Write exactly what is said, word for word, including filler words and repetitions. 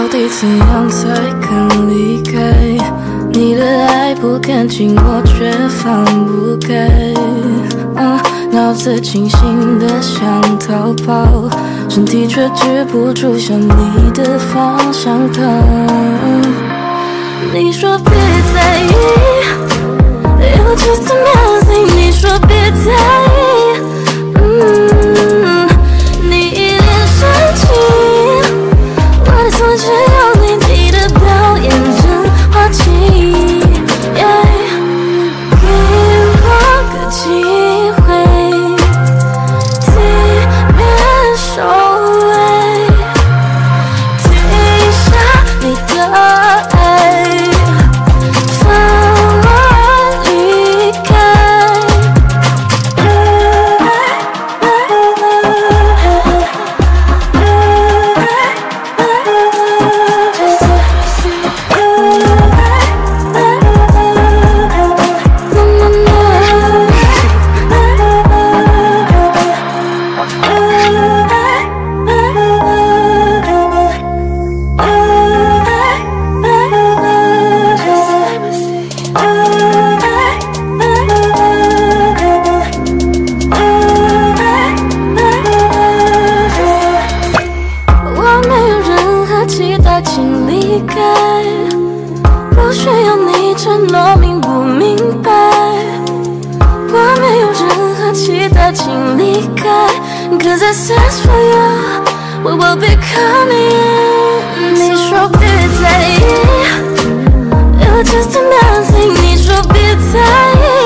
底怎样才肯离开？你的爱不干净，我却放不开。啊，脑子清醒的想逃跑，身体却止不住向你的方向跑。你说别在意 ，You're just amazing。你说别在意，嗯，你一脸深情，我的从只有你，你的表演真滑稽。Yeah， 给我个机会，体面收尾，停下你的爱。 请离开，不需要你承诺，明不明白？我没有任何期待，请离开。Cause I sense for you, we will be coming. 你说别在意 ，You're just a man thing。你说别在意。